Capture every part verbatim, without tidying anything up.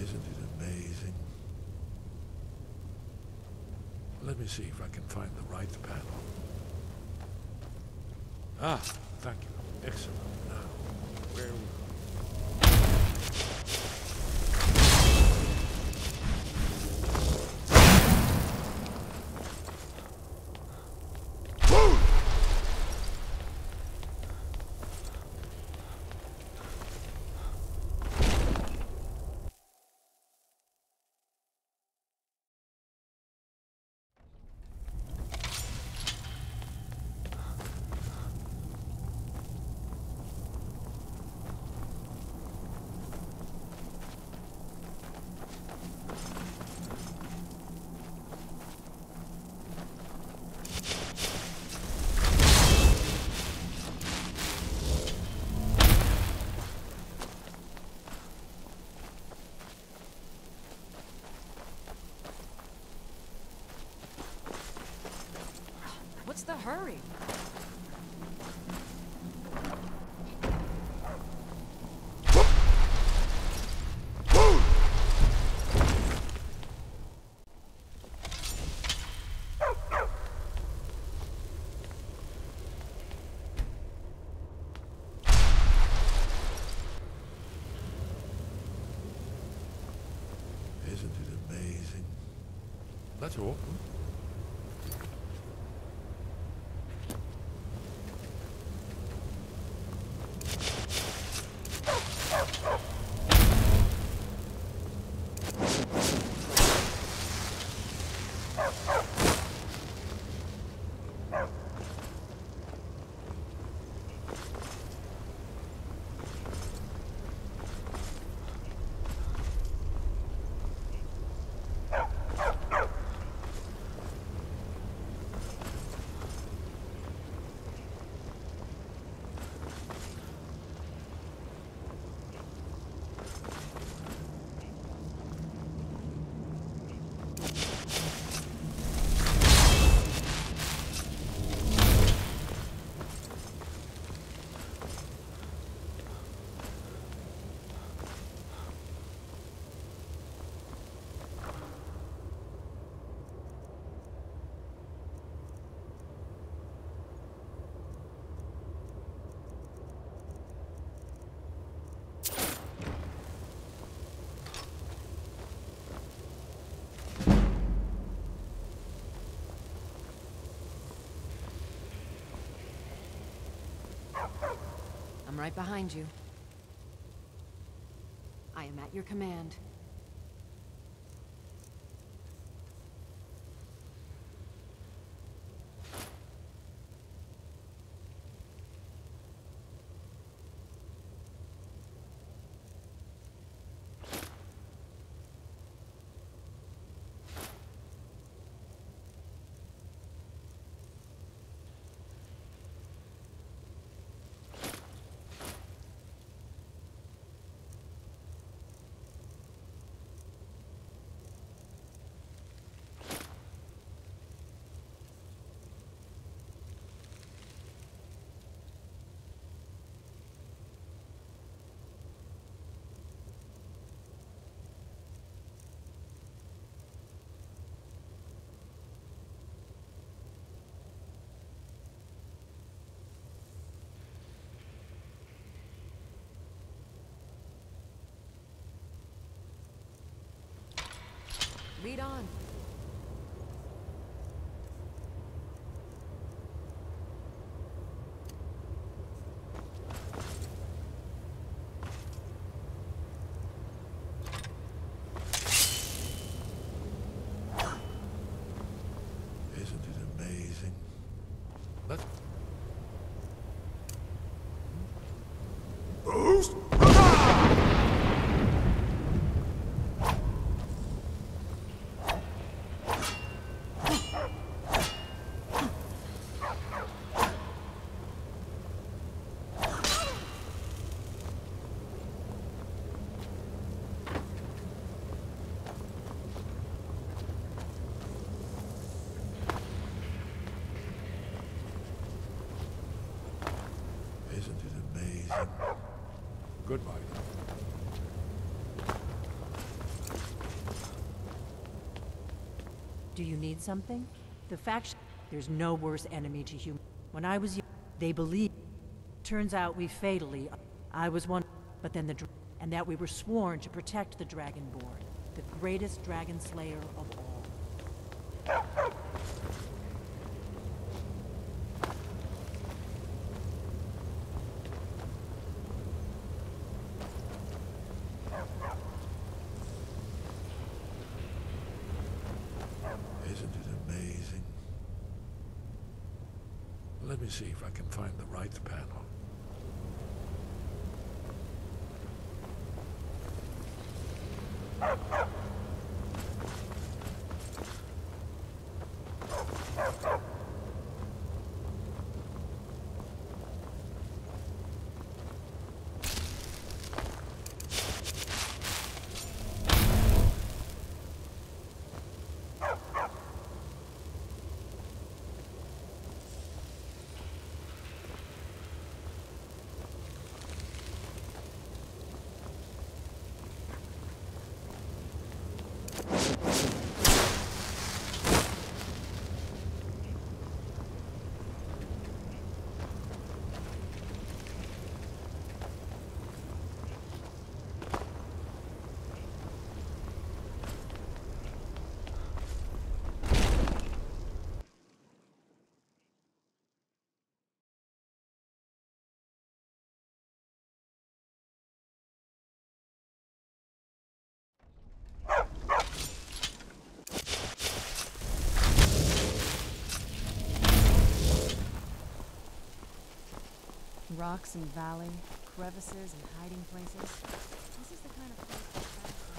Isn't it amazing? Let me see if I can find the right panel. Ah, thank you. Excellent. Now, where... What's the hurry? Isn't it amazing? Let's open. I'm right behind you. I am at your command. Lead on. Isn't it amazing? Let's... Boost! Isn't it amazing? Goodbye. Do you need something? The faction... There's no worse enemy to human. When I was young, they believed. Turns out we fatally... I was one... But then the... dra- And that we were sworn to protect the Dragonborn. The greatest dragon slayer of all. Isn't it amazing? Let me see if I can find the right panel. Rocks and valley, crevices and hiding places. This is the kind of place that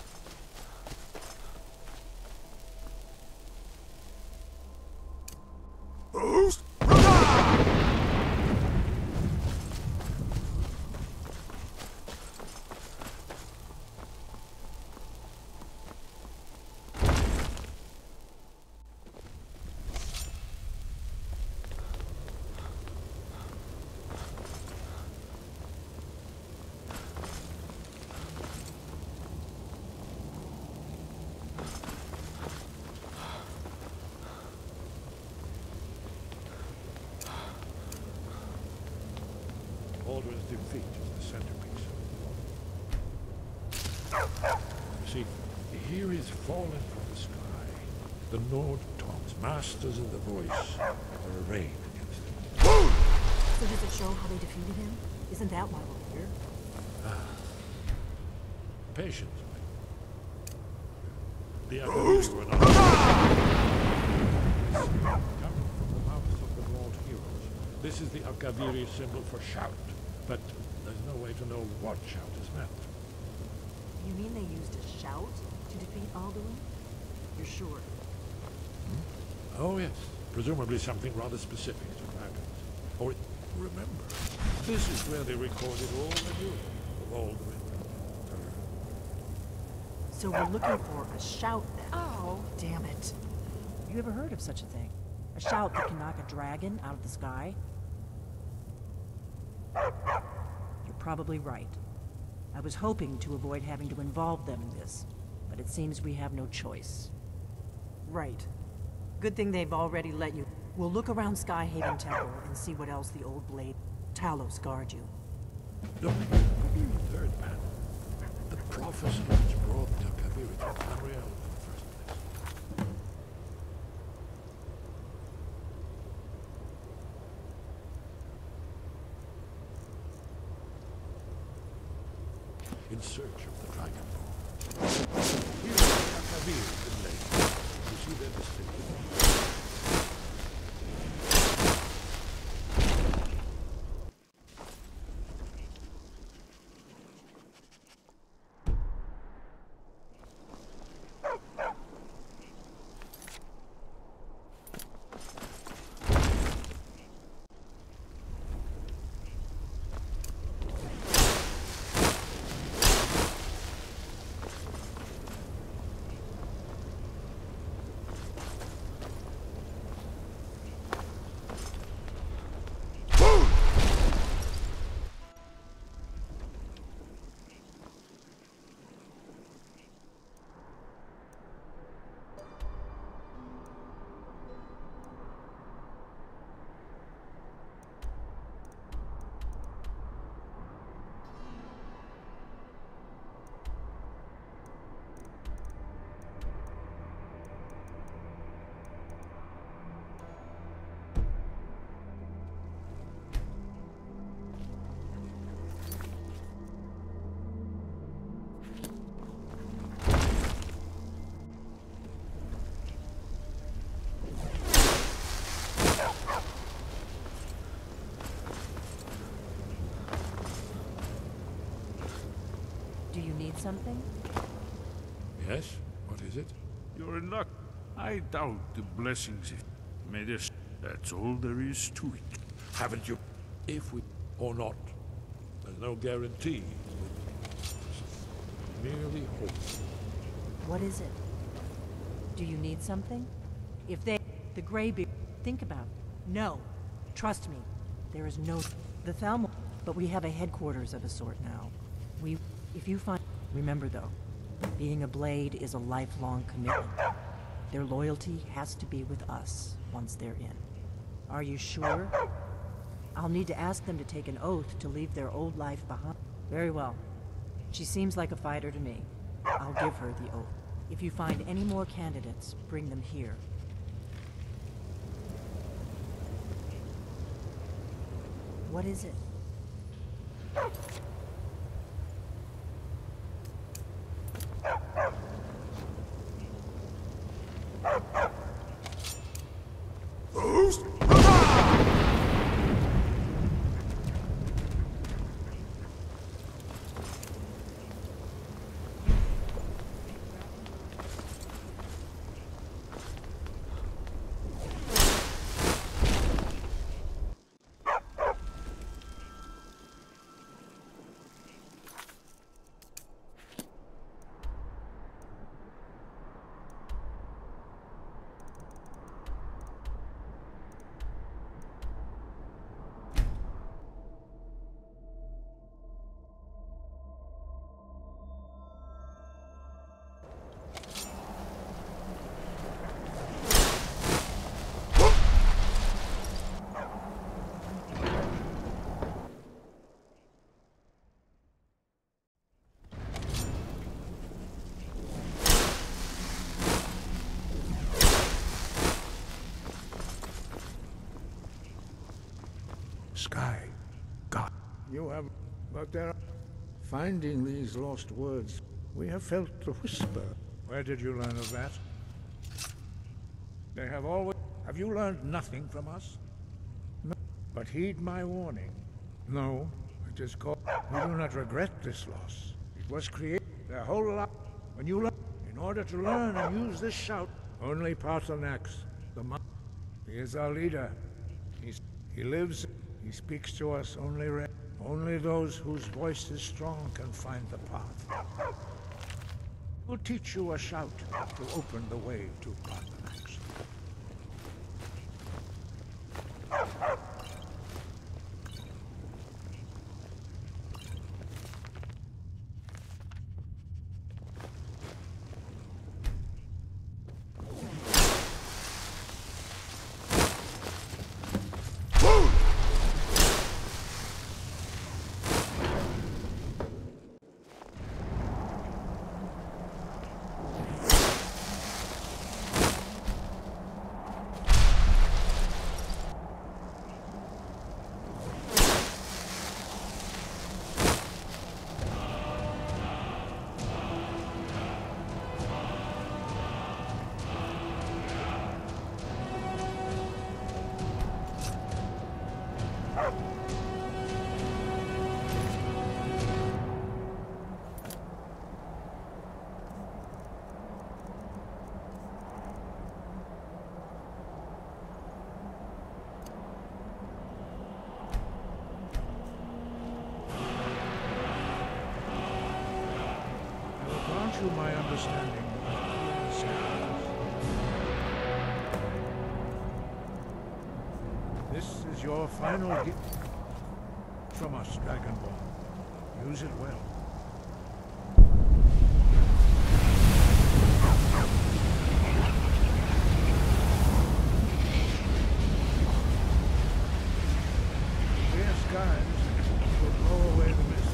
Baldur's defeat is the centerpiece. You see, here is fallen from the sky. The Nord Tongs, masters of the voice, are arrayed against him. So does it show how they defeated him? Isn't that why we're here? Patience. The others were not coming from the mouths of the Nord heroes. This is the Akaviri symbol for shout, but there's no way to know what shout is meant. You mean they used a shout to defeat Alduin? You're sure? Hmm? Oh yes, presumably something rather specific to dragons. Or, remember, this is where they recorded all the news of Alduin. So we're looking for a shout then. Oh, damn it. You ever heard of such a thing? A shout that can knock a dragon out of the sky? You're probably right. I was hoping to avoid having to involve them in this, but it seems we have no choice. Right. Good thing they've already let you. We'll look around Skyhaven Temple and see what else the old blade Talos guard you. Look, third panel. The prophecy which brought the Akaviri to Tamriel in the first place. In search of the Dragon Ball. Here are the Akaviri in the lake. You see their distinctive. need something? Yes? What is it? You're in luck. I doubt the blessings made us. That's all there is to it. Haven't you? If we... or not. There's no guarantee. Merely hope. What is it? Do you need something? If they... The Greybeard... Think about it. No. Trust me. There is no... The Thalmor... But we have a headquarters of a sort now. We... If you find... Remember though, being a Blade is a lifelong commitment. Their loyalty has to be with us once they're in. Are you sure? I'll need to ask them to take an oath to leave their old life behind. Very well. She seems like a fighter to me. I'll give her the oath. If you find any more candidates, bring them here. What is it? Sky. God. You have... But there are... Finding these lost words, we have felt the whisper. Where did you learn of that? They have always... Have you learned nothing from us? No. But heed my warning. No, it is called... We do not regret this loss. It was created their whole life. When you learn... In order to learn and use this shout, only Paarthurnax, the monk, he is our leader. He's, he lives... He speaks to us only re only those whose voice is strong can find the path. We'll teach you a shout to open the way to Paarthurnax. You my understanding of clear skies. This is your final gift from us, Dragonborn. Use it well. Clear skies will blow away the mist.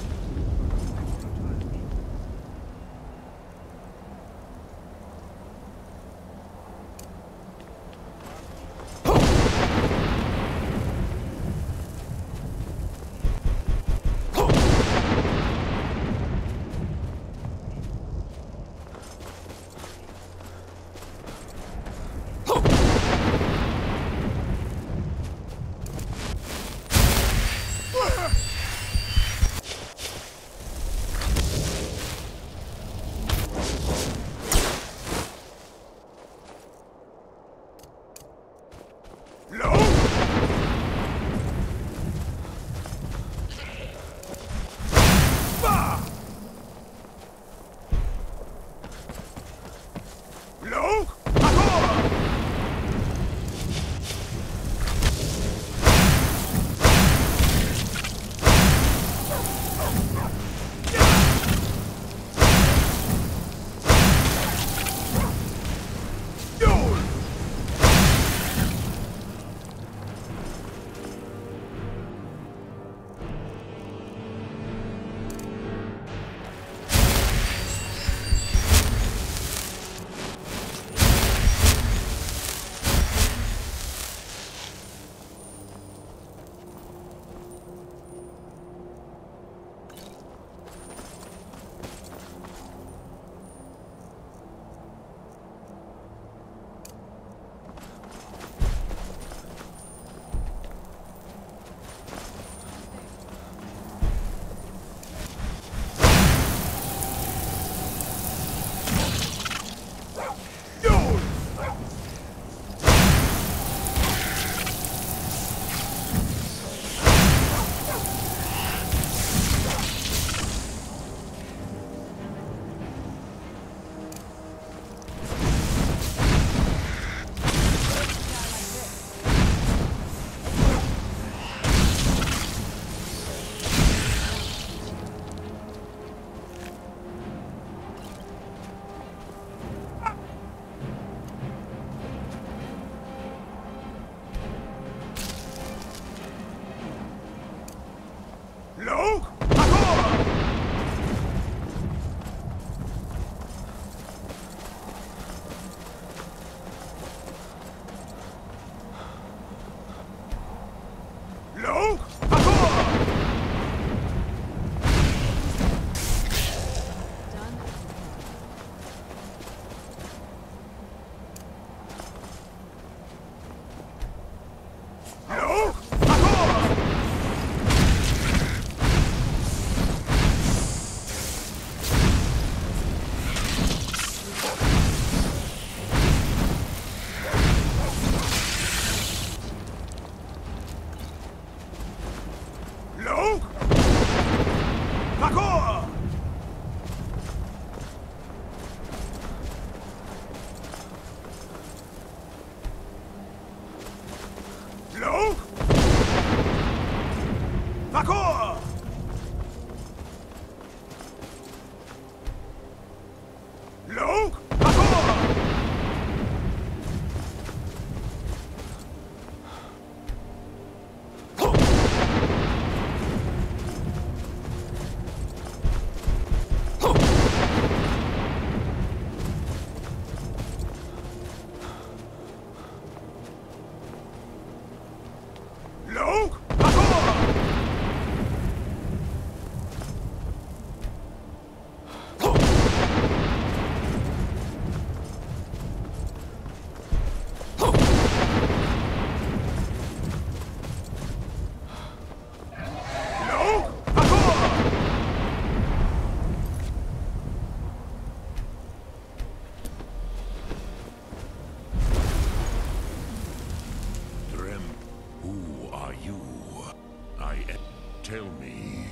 Tell me.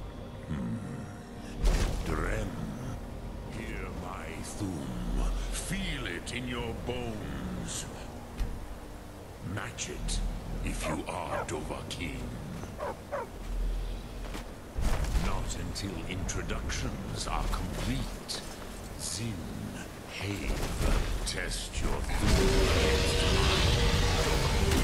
Hmm. Drem. Hear my Thum. Feel it in your bones. Match it if you are Dovahkiin. Not until introductions are complete. Zin, Have, test your Thum against mine.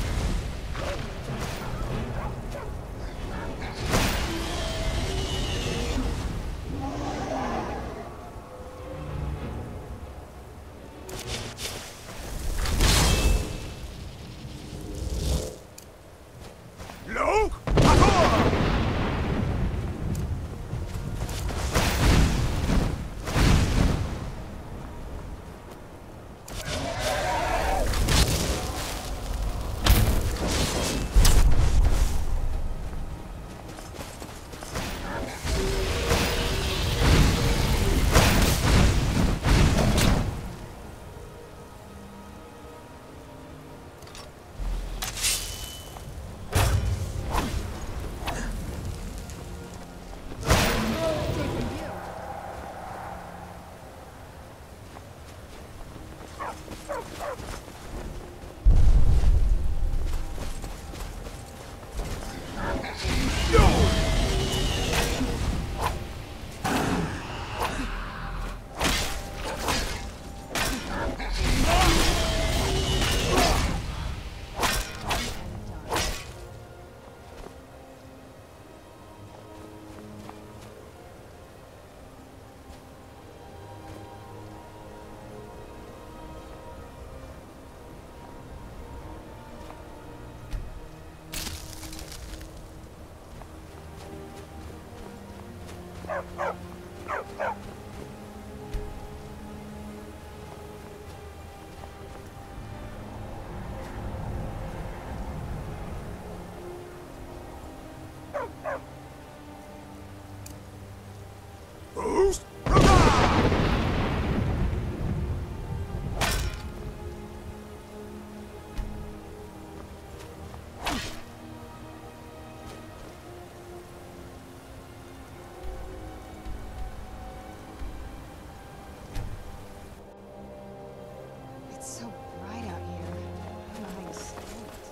It's so bright out here. I don't know how you stand it.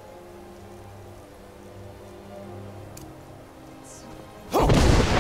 It's so...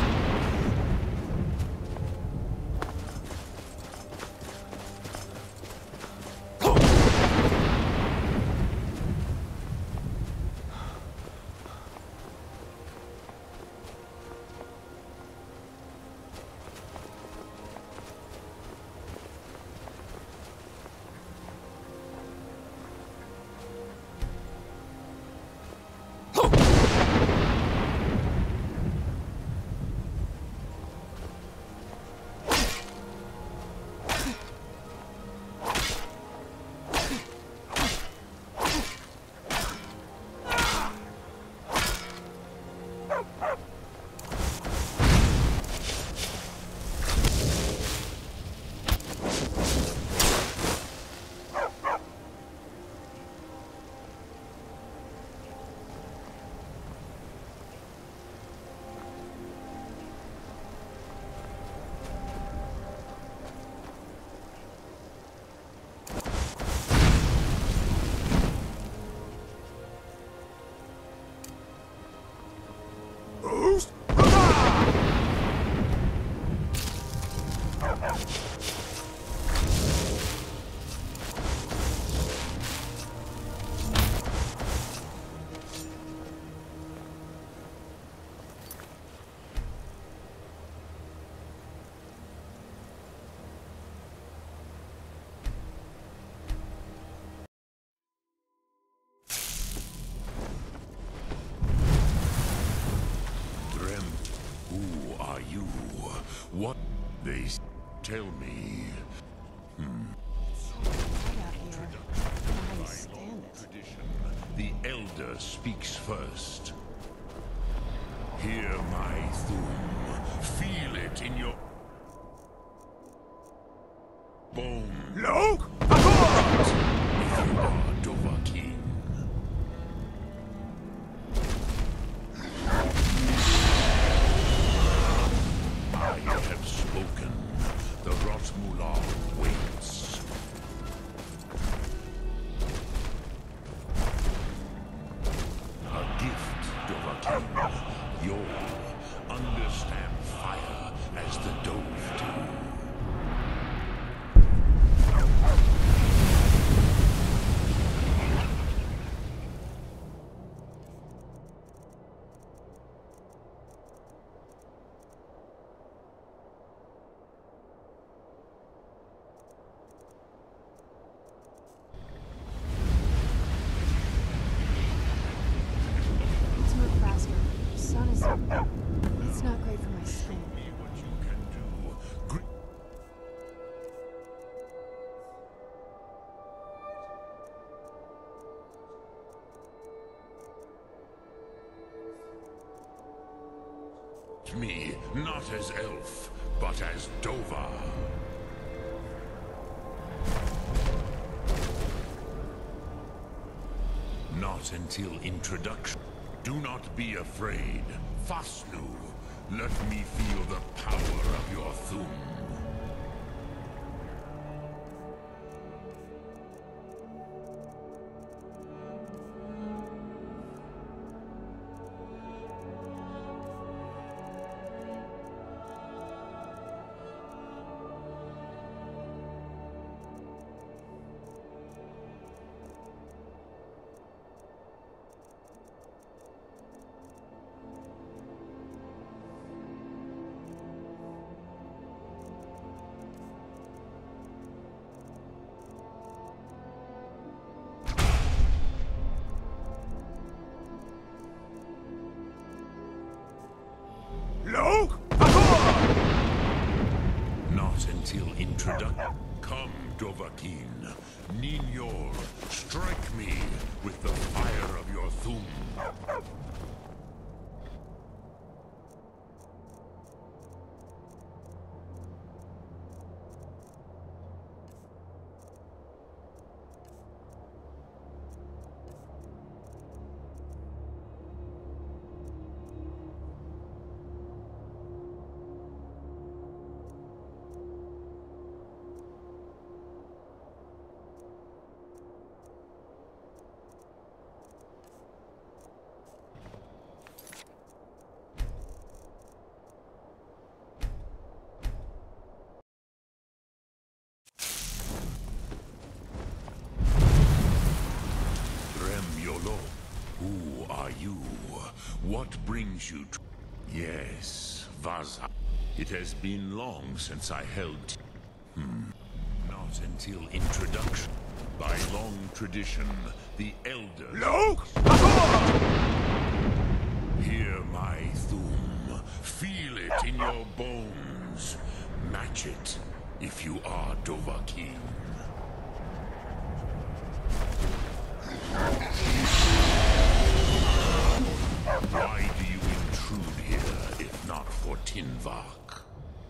What they s- tell me? It's so bright out here. I don't know how you stand it. Tradition, the elder speaks first. Hear my Thum. Feel it in your bone. Look! You are Dovahkiin. I have spoken. The Rotmular waits. A gift, Dovahkiin. You'll understand fire as the Dove do. Let's move faster. The sun is... It's not great for my skin. Me what you can do. Gr- Me, not as elf, but as Dova. Not until introduction. Do not be afraid. Fasnu, let me feel the power of your Thum. Not until introduction. Come, Dovahkiin. Ninjor, strike me with the fire of your Thu'um. Who are you? What brings you to... Yes, Vaza. It has been long since I held... Hmm. Not until introduction. By long tradition, the elders... No! Hear my Thu'um. Feel it in your bones. Match it, if you are Dovahkiin. Why do you intrude here, if not for Tinvak?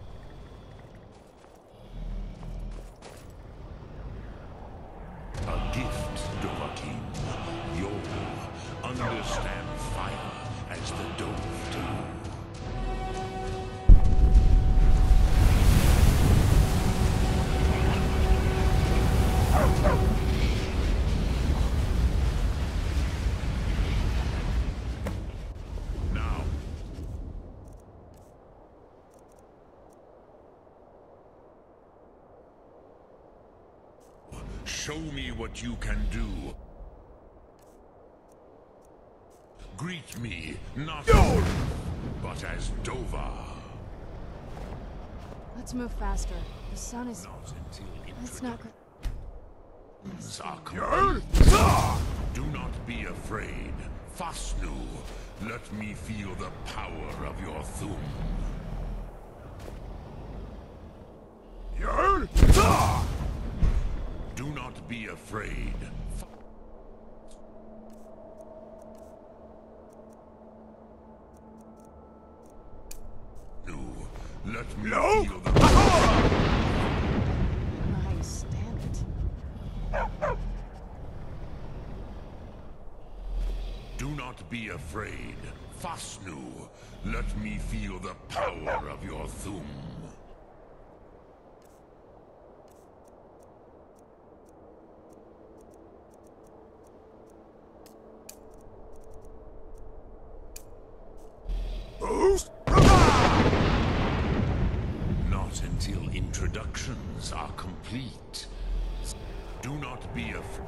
A gift, Dovahkiin. You'll understand fire as the Dove do. Show me what you can do. Greet me, not no! but as Dova. Let's move faster. The sun is... Not until Let's not... Zakul. Do not be afraid. Fasnu, let me feel the power of your Thu'um. Do not be afraid. No, let me no. feel the power. Nice, damn it. Do not be afraid. Fasnu, let me feel the power of your Thu'um. Not until introductions are complete. Do not be afraid.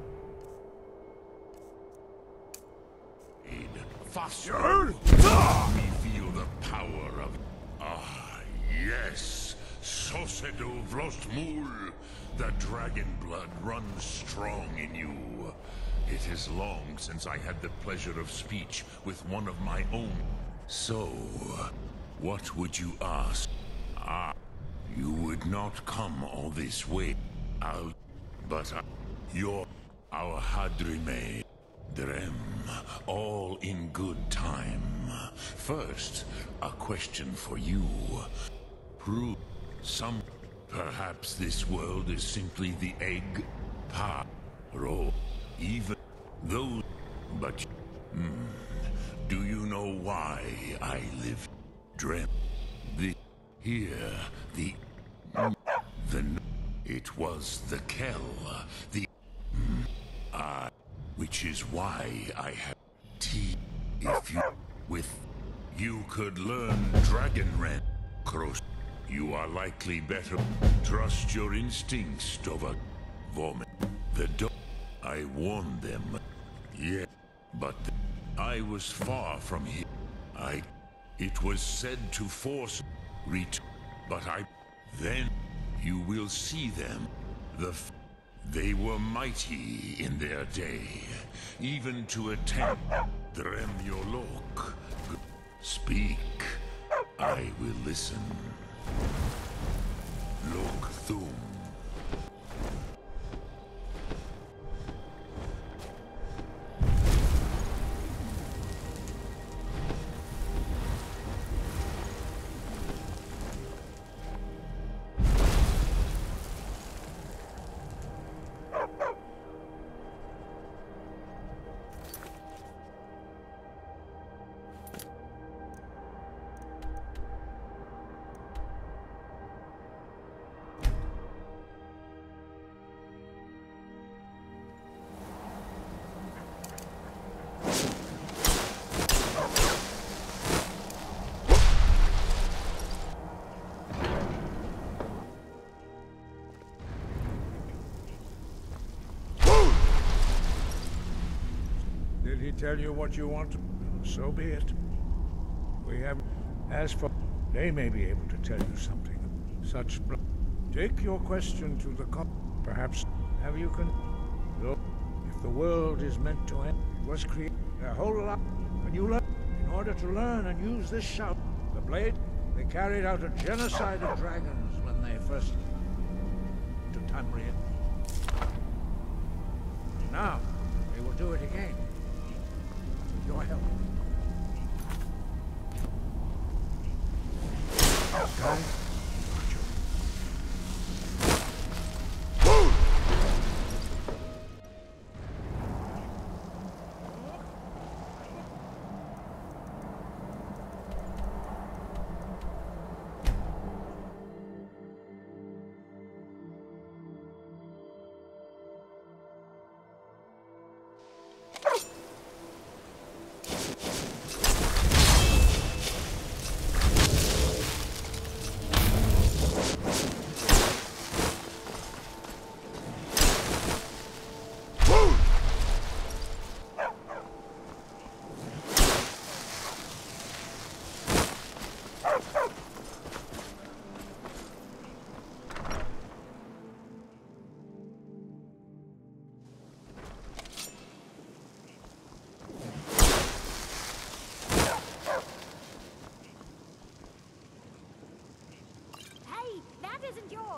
Faster! Let me feel the power of... Ah, yes! Sosedo Vrostmul! The dragon blood runs strong in you. It is long since I had the pleasure of speech with one of my own. So, what would you ask? Ah, you would not come all this way. I'll... But I... You're... Our Hadrime... Drem, all in good time. First, a question for you. Prove some... Perhaps this world is simply the egg, pa, ro, even though... But... Hmm, do you know why I live? Drem, the... Here, the... The... It was the Kell, the... I... Which is why I have tea. If you... With... You could learn Dragonrend, Krost. You are likely better. Trust your instincts, Dova. Vomit. The do... I warned them. Yeah. But... I was far from here. I... It was said to force... Ret... But I... Then... You will see them. The... F They were mighty in their day, even to attempt Dremyolok. Speak, I will listen. Look Thum. Did he tell you what you want? So be it. We have... As for... They may be able to tell you something. Such... Take your question to the cop. Perhaps... Have you con... Look, if the world is meant to end, it was created a whole lot. When you learn... In order to learn and use this shout, the blade, they carried out a genocide of dragons when they first... to Tamriel. Now, they will do it again. With your help. Guys, isn't yours.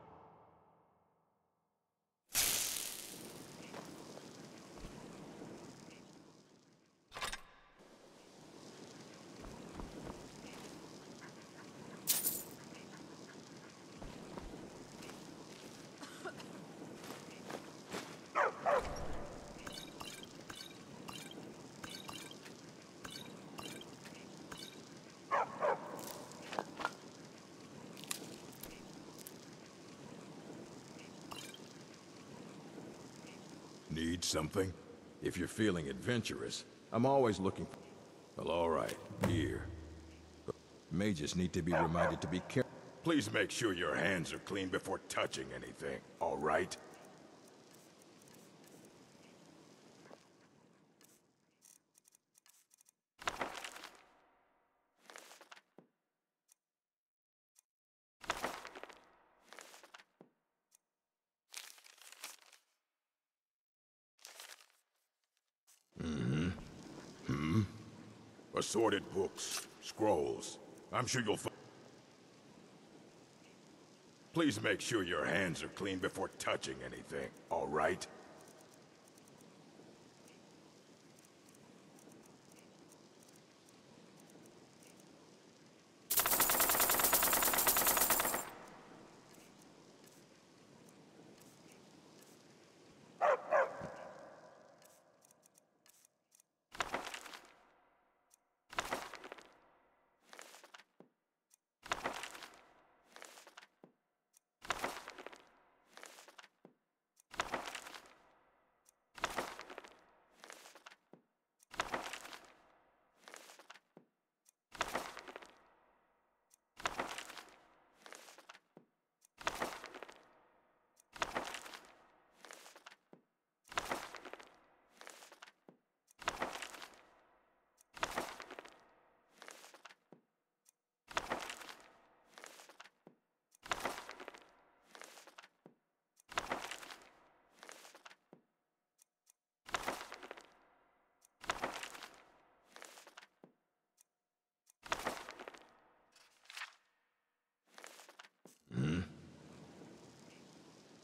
Need something? If you're feeling adventurous, I'm always looking for... Well, all right, here. But may just need to be reminded to be careful. Please make sure your hands are clean before touching anything, all right? Assorted books, scrolls. I'm sure you'll find... Please make sure your hands are clean before touching anything, all right?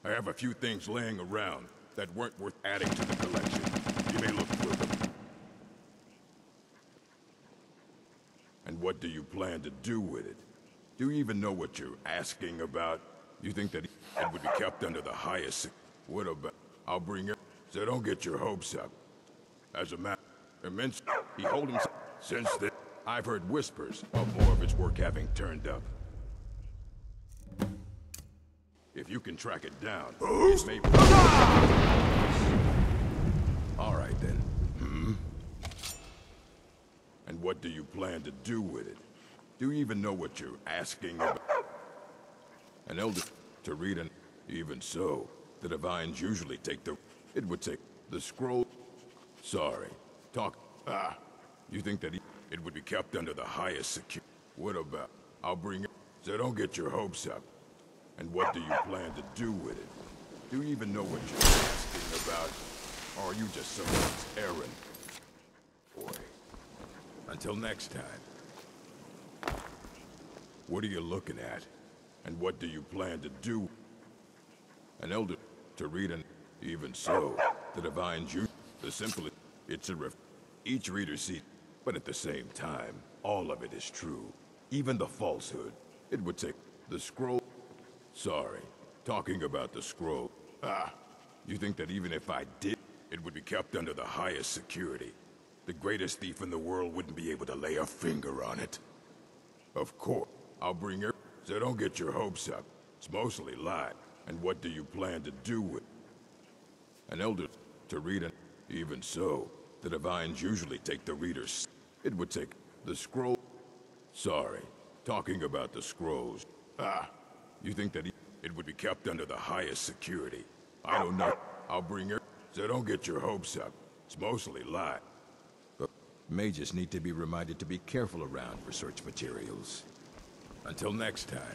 I have a few things laying around that weren't worth adding to the collection. You may look through them. And what do you plan to do with it? Do you even know what you're asking about? You think that it would be kept under the highest sec- What about... I'll bring it... So don't get your hopes up. As a matter... Immense... He hold himself... Since then, I've heard whispers of more of its work having turned up. If you can track it down, it may... All right, then. Hmm? And what do you plan to do with it? Do you even know what you're asking about? An elder to read an... Even so, the Divines usually take the... It would take the scroll... Sorry. Talk... Ah. You think that it would be kept under the highest security? What about... I'll bring it... So don't get your hopes up. And what do you plan to do with it? Do you even know what you're asking about? Or are you just someone's errand? Boy. Until next time. What are you looking at? And what do you plan to do? An elder to read an... Even so, the Divines use... The simplest... It's a ref... Each reader sees... But at the same time, all of it is true. Even the falsehood. It would take... The scroll... Sorry. Talking about the scroll... Ah. You think that even if I did, it would be kept under the highest security? The greatest thief in the world wouldn't be able to lay a finger on it. Of course. I'll bring her... So don't get your hopes up. It's mostly lied. And what do you plan to do with... An elder to read an... Even so, the Divines usually take the readers... It would take... The scroll... Sorry. Talking about the scrolls... Ah. You think that it would be kept under the highest security? I don't know. I'll bring her... So don't get your hopes up. It's mostly lied. But mages need to be reminded to be careful around research materials. Until next time.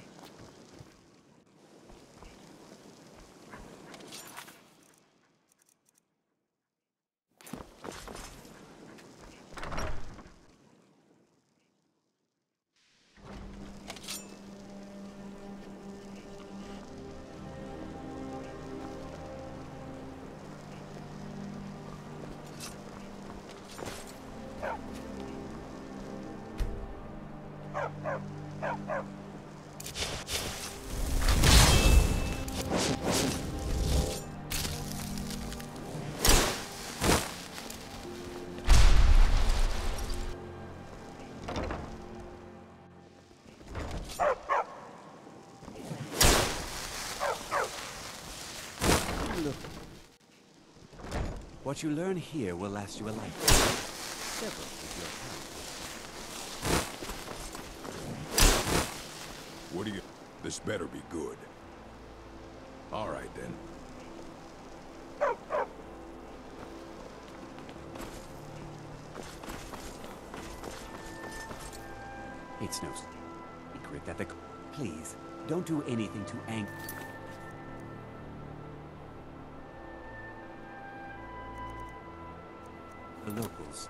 What you learn here will last you a lifetime. Several with your talent. What do you... This better be good. All right, then. It's no secret that the... Please, don't do anything to anger... the locals.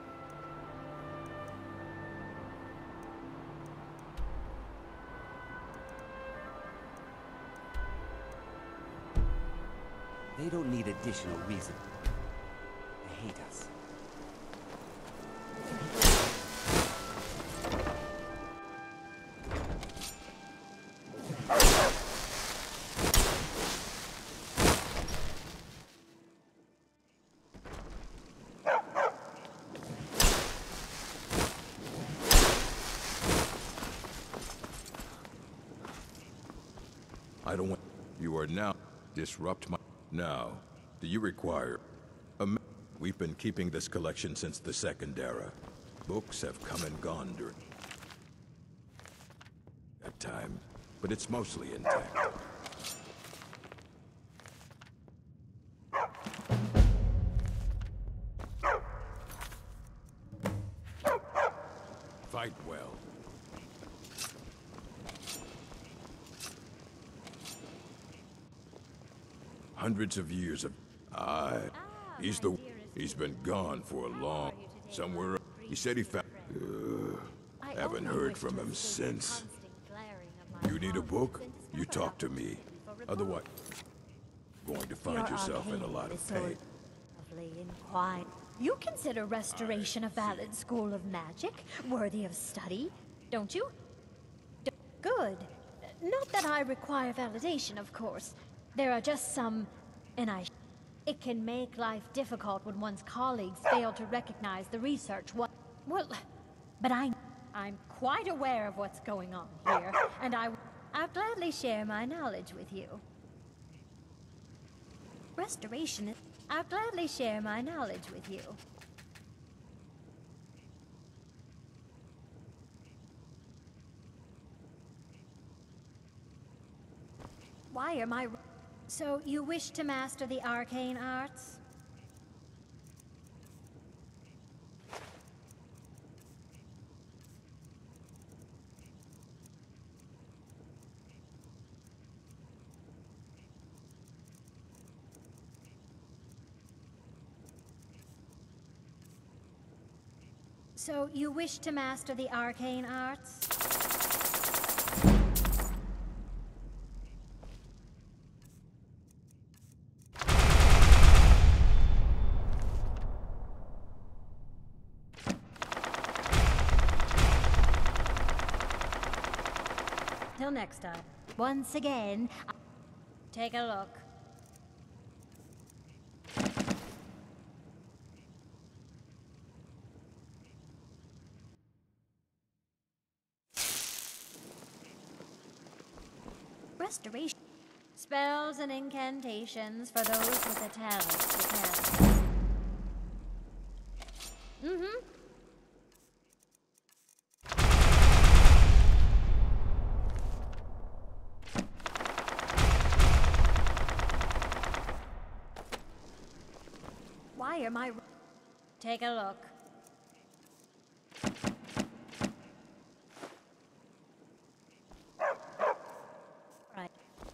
They don't need additional reason. They hate us. I don't want... You are now... Disrupt my... Now, do you require... A... We've been keeping this collection since the Second Era. Books have come and gone during... that time, but it's mostly intact. Fight well. Hundreds of years of... Aye. He's the... He's been gone for a long... Somewhere... He said he found... Uh, haven't heard from him since. You need a book? You talk to me. Otherwise... going to find yourself in a lot of pain. Lovely and quiet. You consider restoration a valid school of magic, worthy of study, don't you? D- good. Not that I require validation, of course. There are just some... and I... It can make life difficult when one's colleagues fail to recognize the research. What? Well, but I... I'm quite aware of what's going on here, and I... I'll gladly share my knowledge with you. Restoration... I'll gladly share my knowledge with you. Why am I... So, you wish to master the arcane arts? So, you wish to master the arcane arts? Till next time. Once again, take a look. Restoration. Spells and incantations for those with a talent to cast. Mm-hmm. Why am I... Take a look. Right.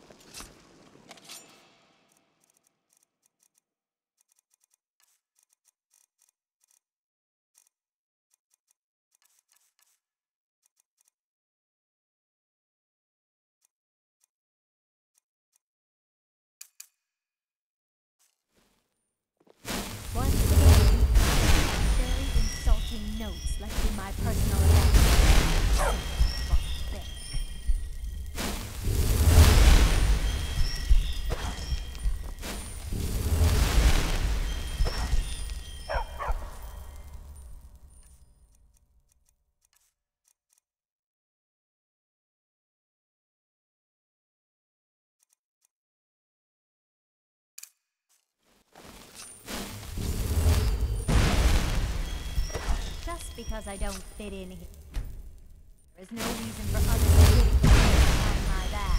Once again, very insulting notes left in my personal account. Just because I don't fit in here, there is no reason for others to ridicule me behind my back.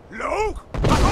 Luke!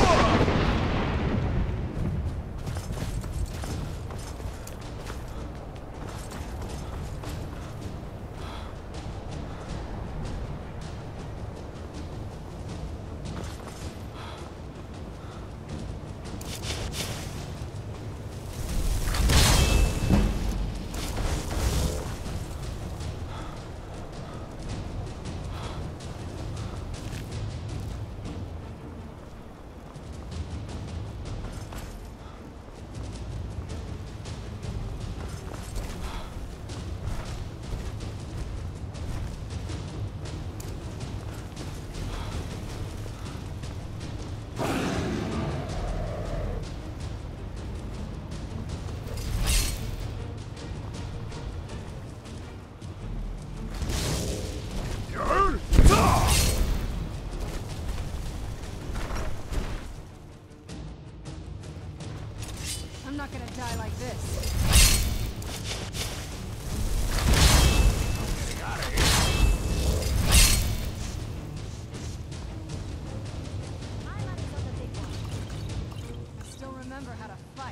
I'm not gonna die like this. Getting out of here. I still remember how to fight.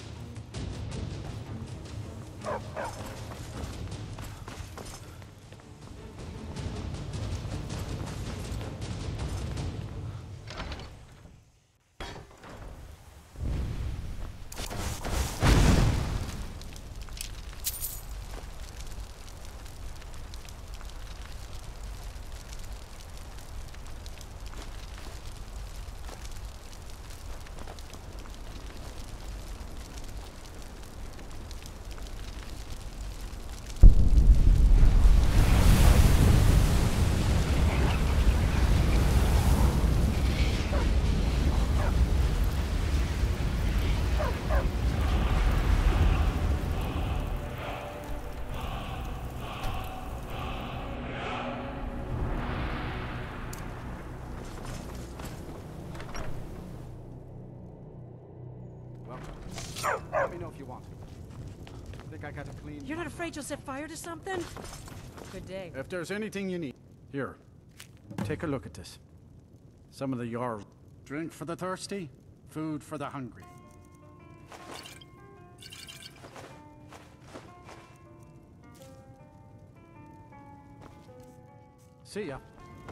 Let me know if you want to. I think I got to clean. You're not afraid you'll set fire to something? Good day. If there's anything you need, here, take a look at this. Some of the Jarl. Drink for the thirsty, food for the hungry. See ya.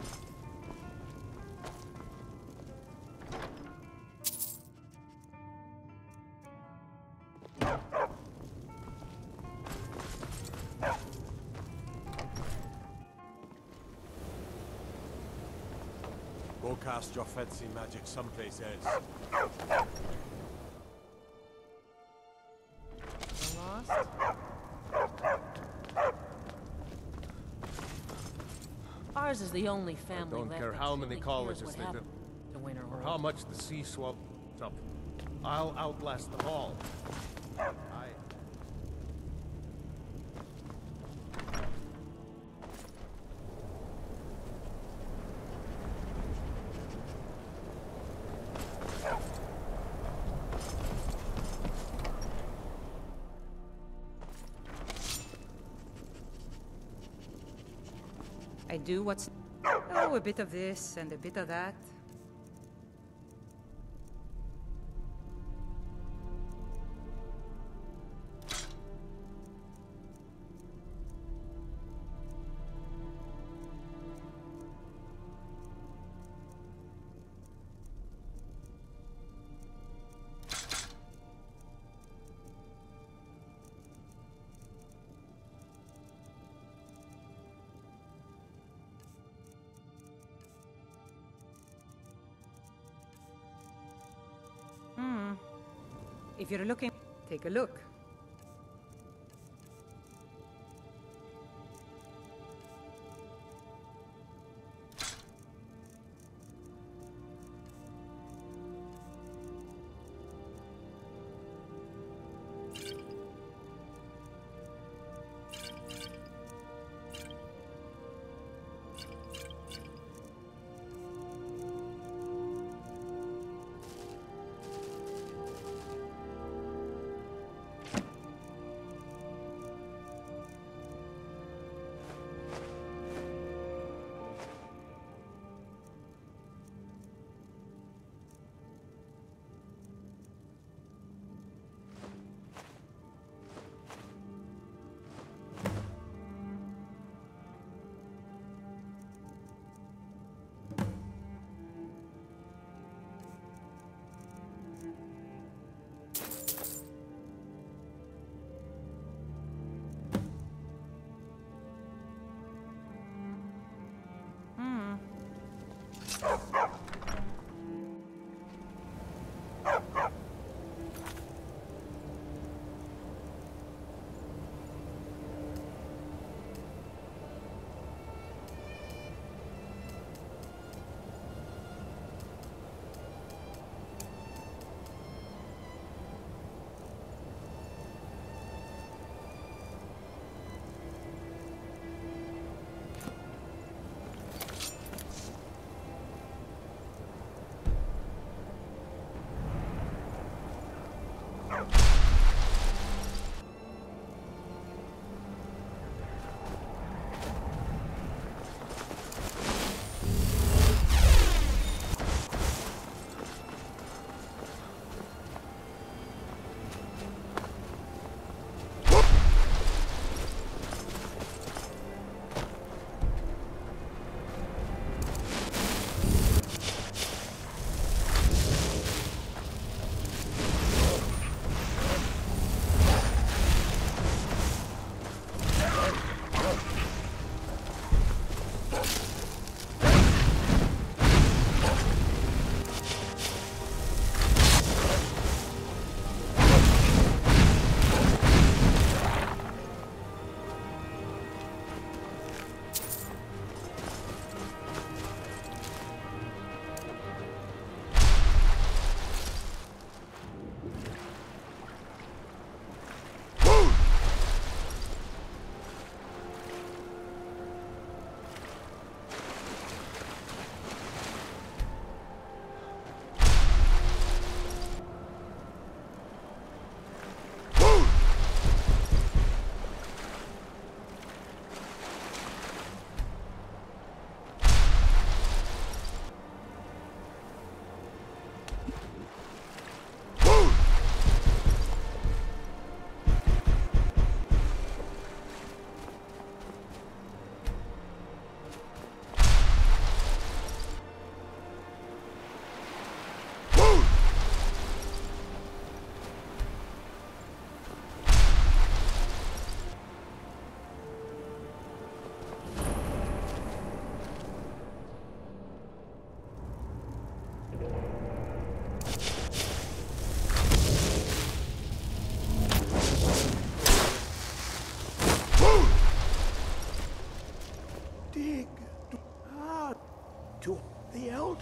Go cast your fancy magic someplace else. Lost? Ours is the only family Don't left care that how truly many cares colleges what they happened built, to Winterhold. or how much the sea swelled up. I'll outlast them all. I... I do what's... Oh, a bit of this and a bit of that. Hmm. If you're looking, take a look.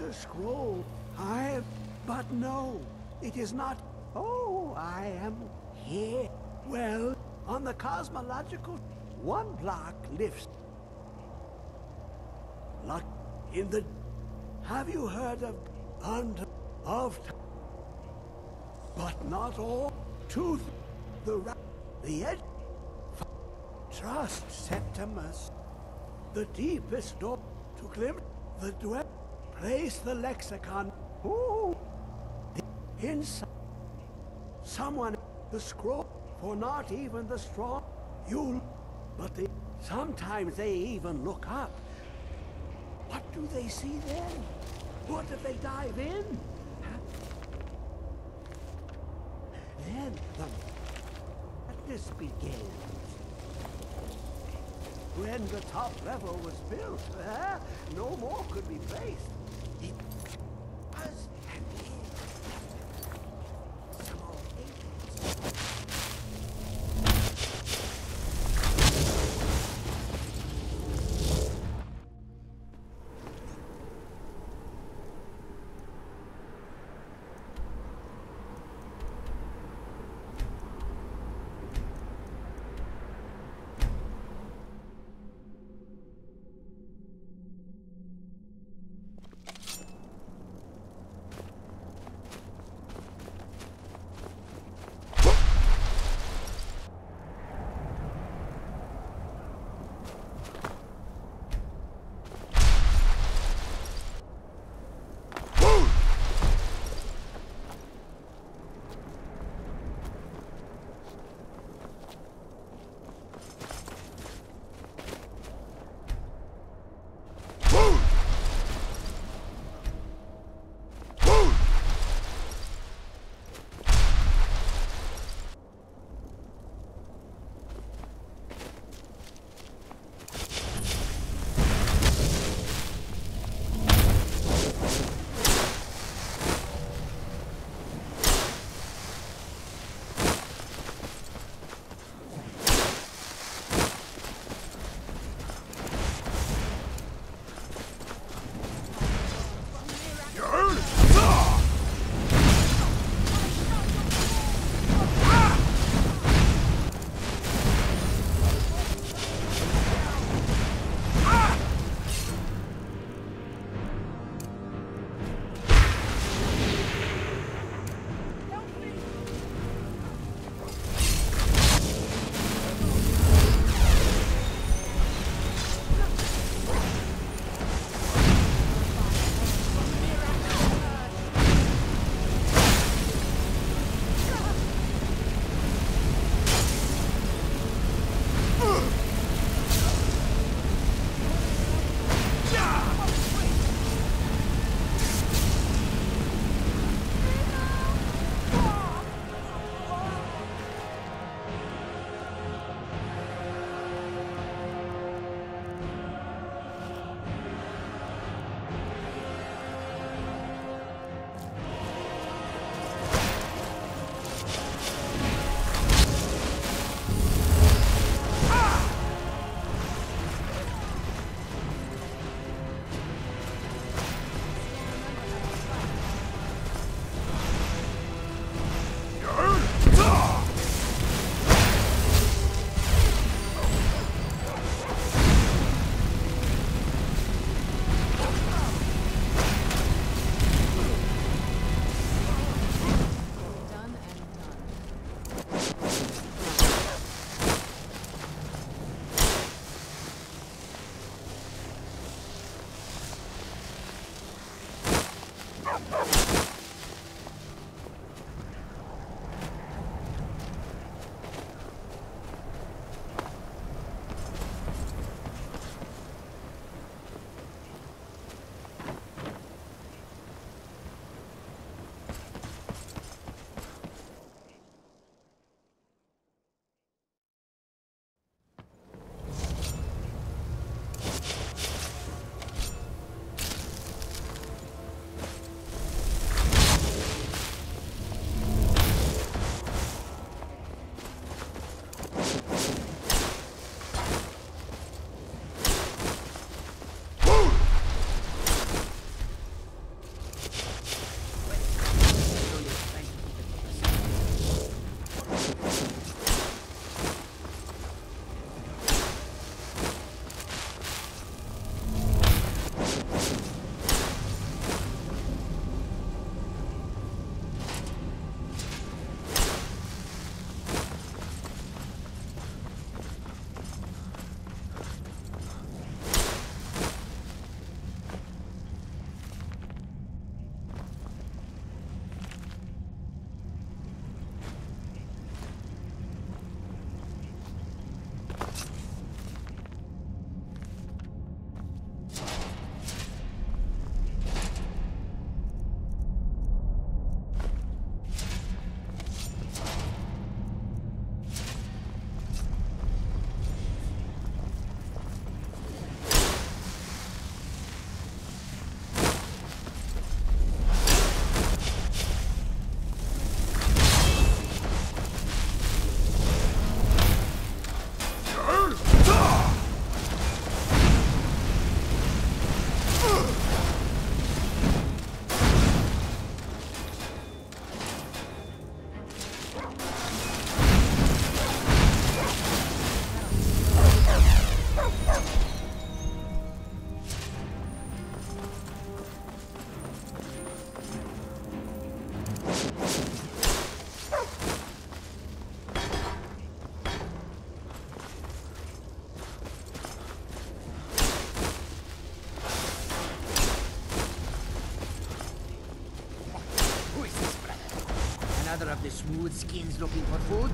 the scroll. I... But no, it is not... Oh, I am here. Well, on the cosmological... One block lifts... Luck in the... Have you heard of... Under... Of... But not all... To the... Ra the edge... Trust Septimus. The deepest door to glimpse the dwell. Place the lexicon. Ooh. The inside. Someone the scroll. For not even the strong. You. But they. Sometimes they even look up. What do they see then? What if they dive in? Then the madness begins. When the top level was built, uh, no more could be placed. It was and is. Small agents. have the smooth skins looking for food?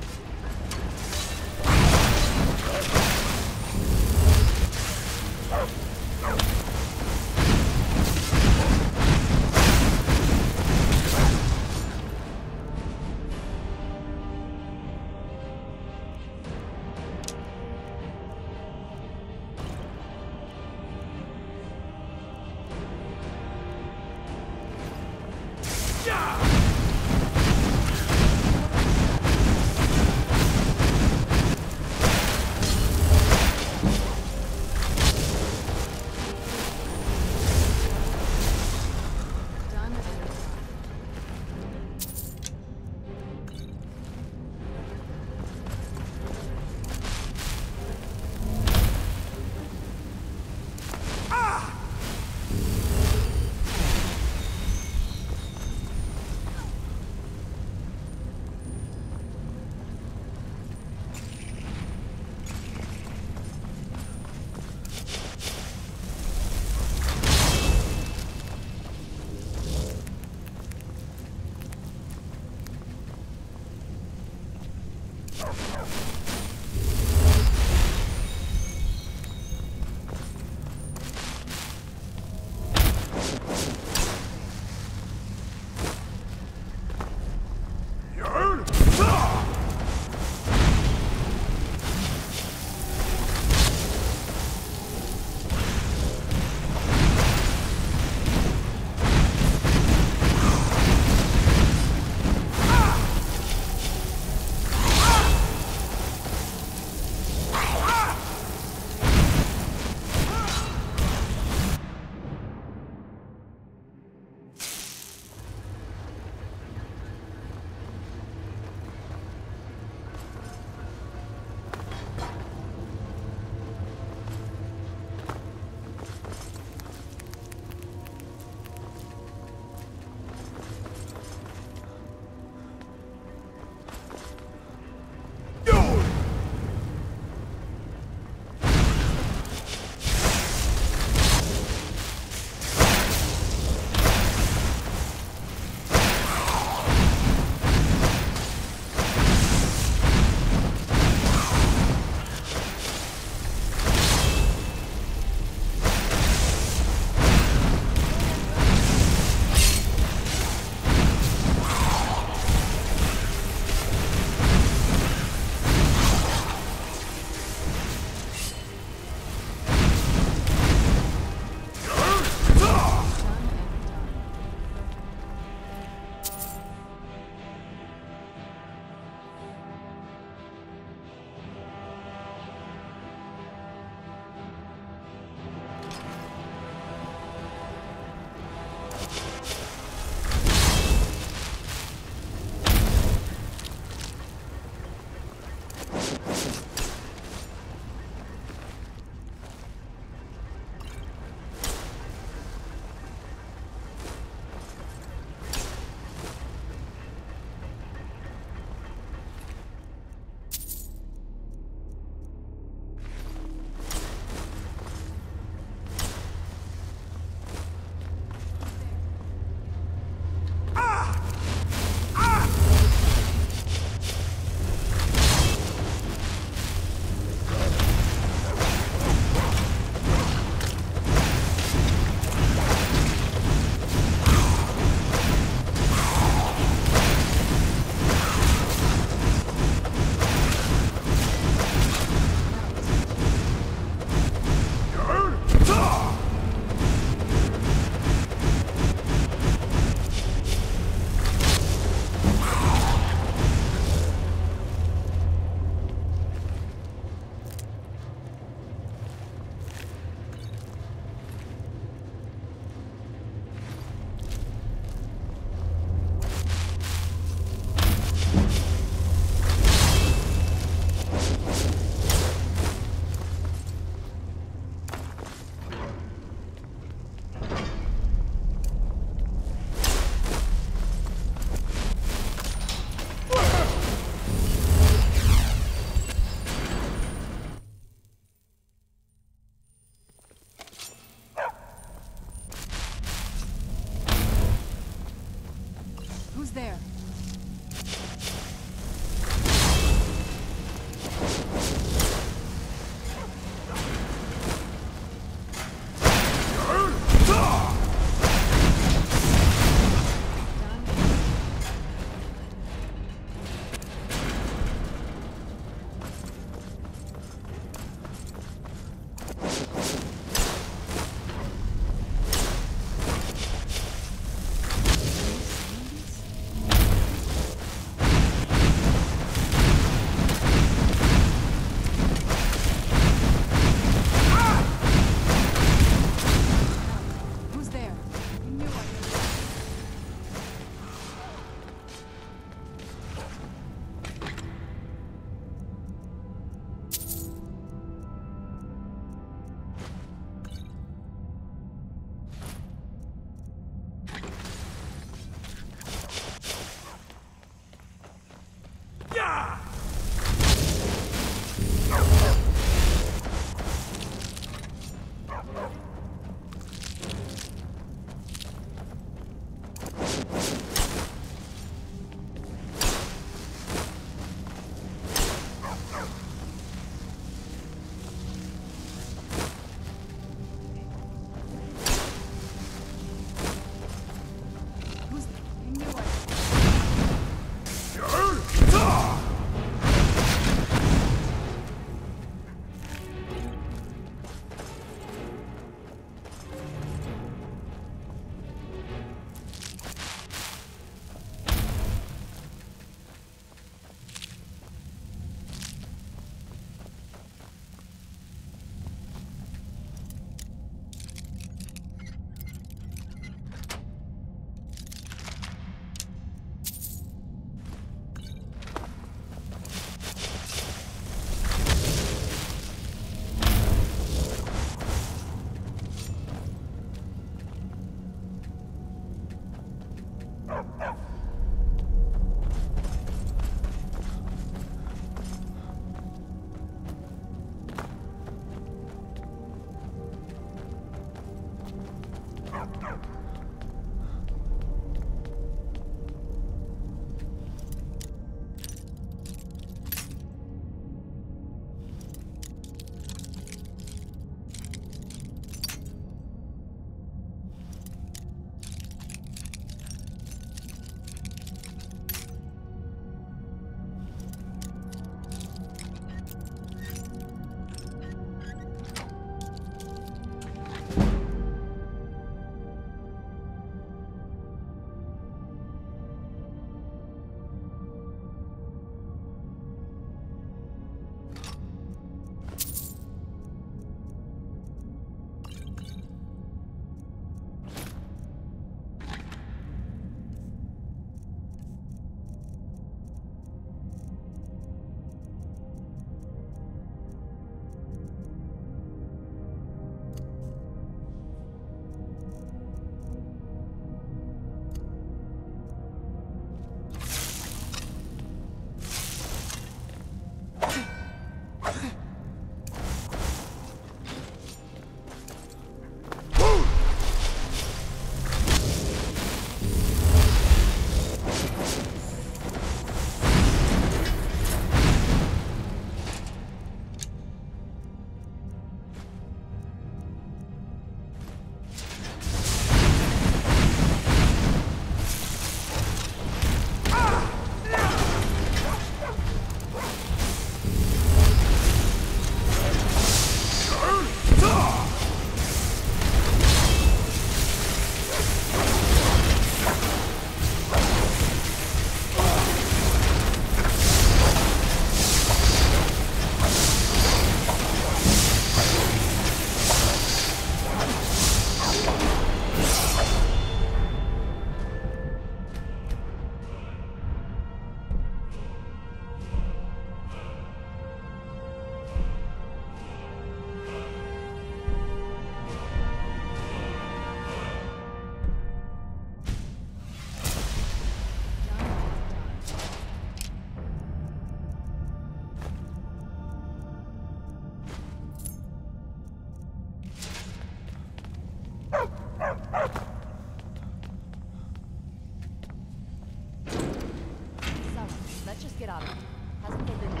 Let's just get out of here. Hasn't there been...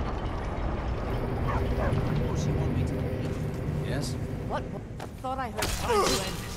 Oh, she want me to leave? Yes? What? what? Thought I heard time to end this.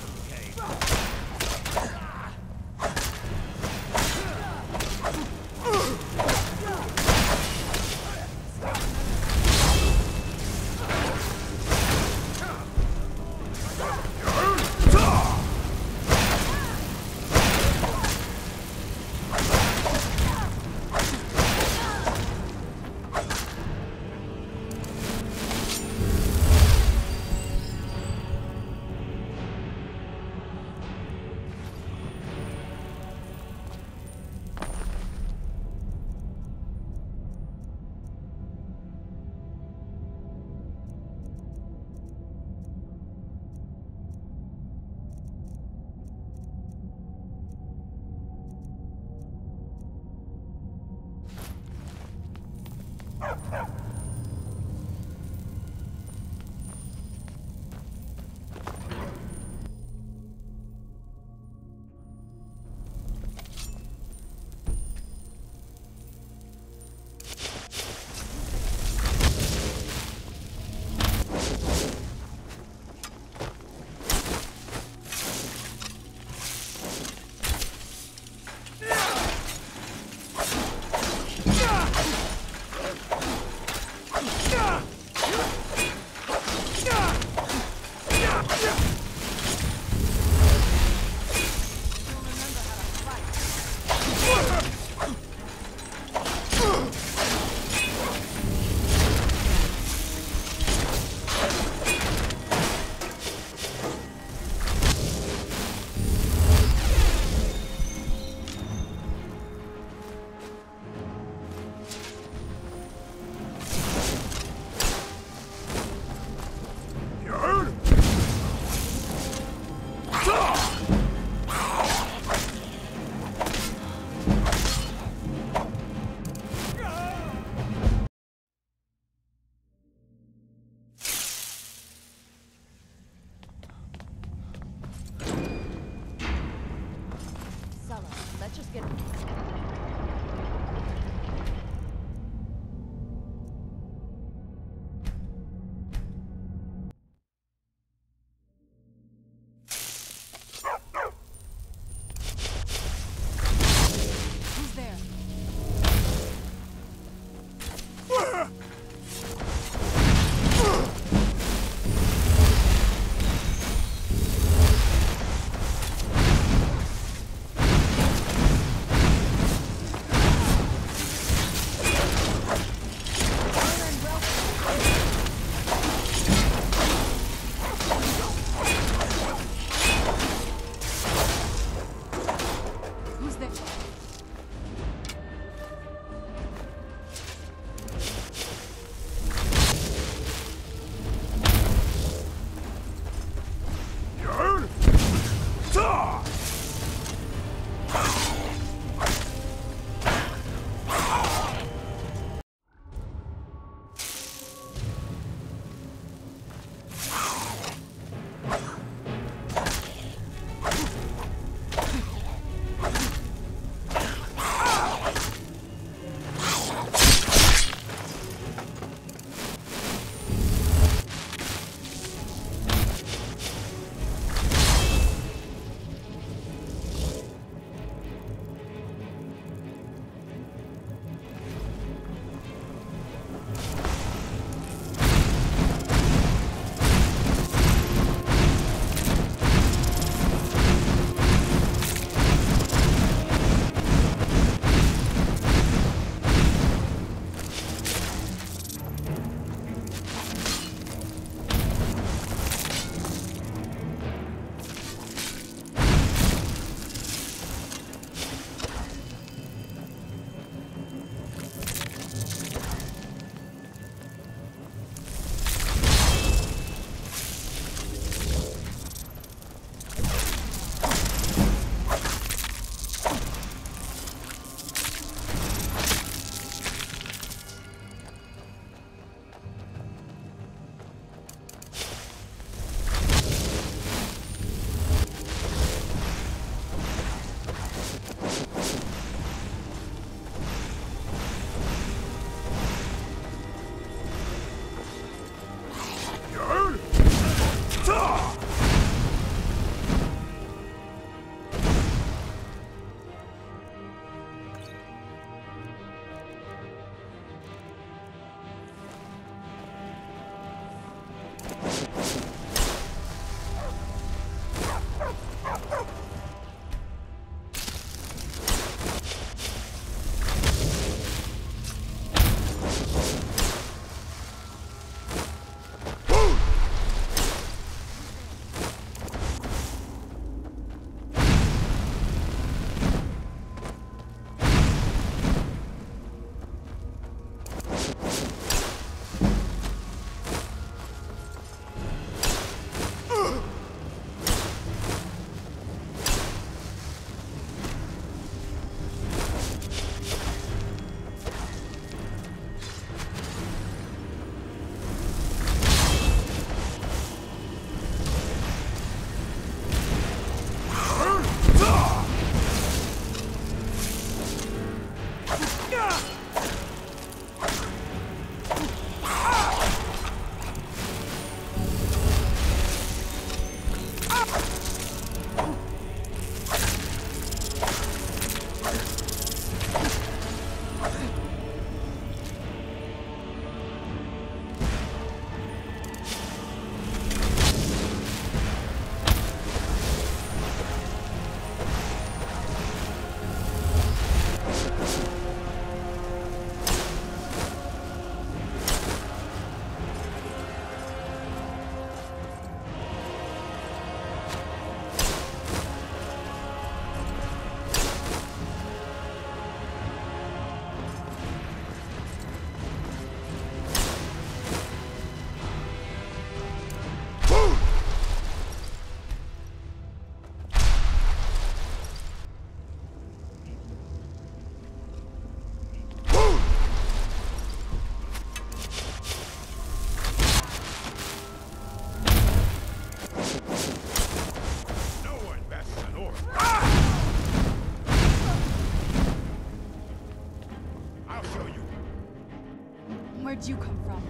Where'd you come from?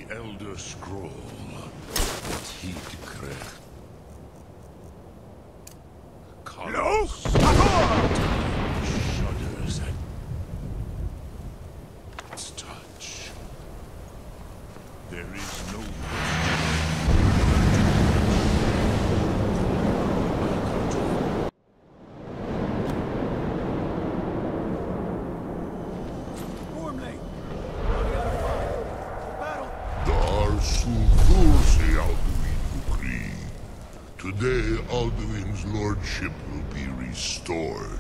Elder Scroll. What he declared. No! Shudders at its touch. There is no Today, Alduin's lordship will be restored.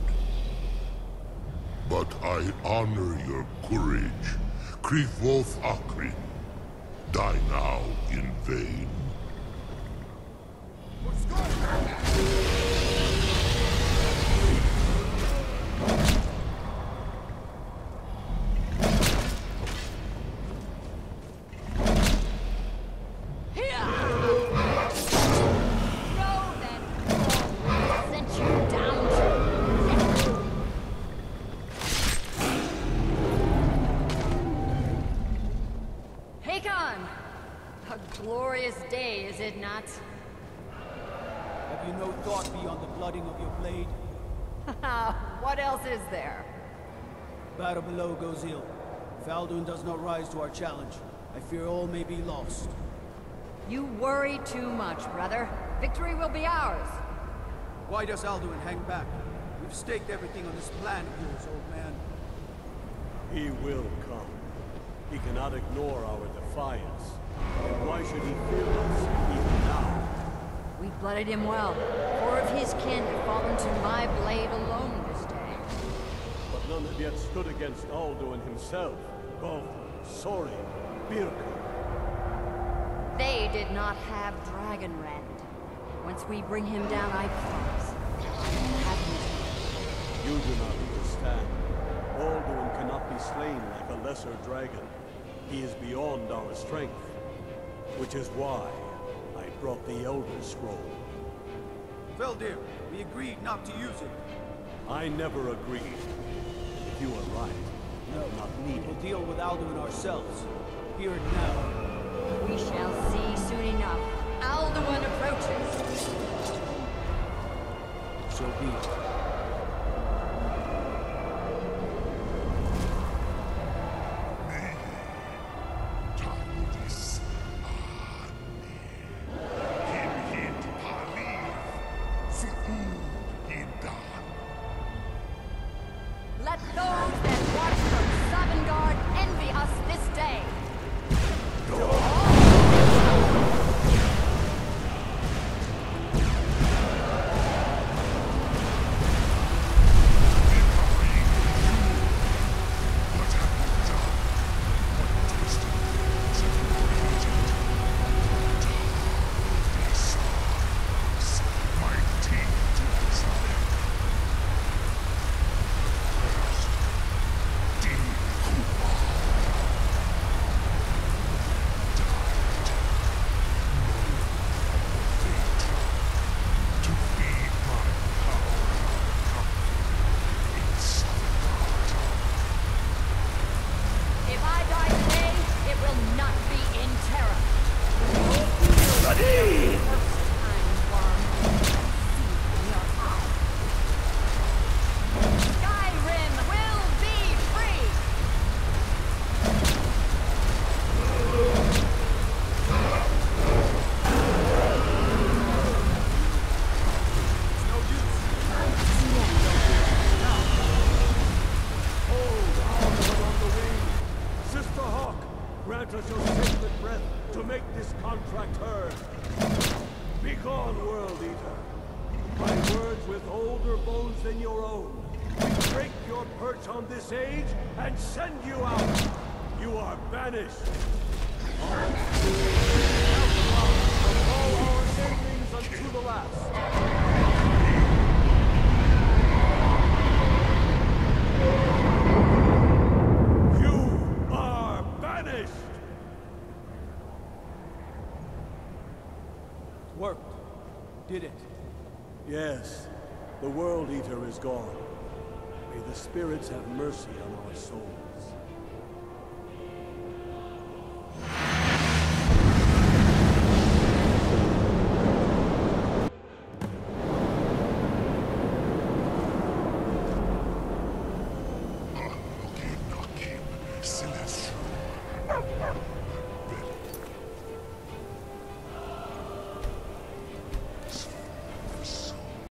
But I honor your courage. Krivvolf Akrin. Die now in vain. Glorious day, is it not? Have you no thought beyond the blooding of your blade? What else is there? Battle below goes ill. If Alduin does not rise to our challenge, I fear all may be lost. You worry too much, brother. Victory will be ours. Why does Alduin hang back? We've staked everything on this plan of yours, old man. He will come. He cannot ignore our defiance. And why should he fear us, even now? We blooded him well. Four of his kin have fallen to my blade alone this day. But none have yet stood against Alduin himself. Gulf, Sori, Birka. They did not have Dragonrend. Once we bring him down, I promise. I will have him. You do not understand. Alduin cannot be slain like a lesser dragon. He is beyond our strength. Which is why I brought the Elder Scroll. Veldir, we agreed not to use it. I never agreed. If you are right, no, not need We'll deal with Alduin ourselves. Here and now. We shall see soon enough. Alduin approaches. So be it. Let those that watch from Sovngarde envy us this day. Grant us your sacred breath to make this contract heard. Begone, World Eater. By words with older bones than your own, we break your perch on this age and send you out. You are banished. From all our endings unto the last. Worked, did it? Yes. The World Eater is gone. May the spirits have mercy on our souls.